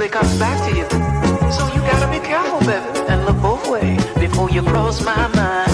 it comes back to you. So you gotta be careful, baby, and look both ways before you cross my mind.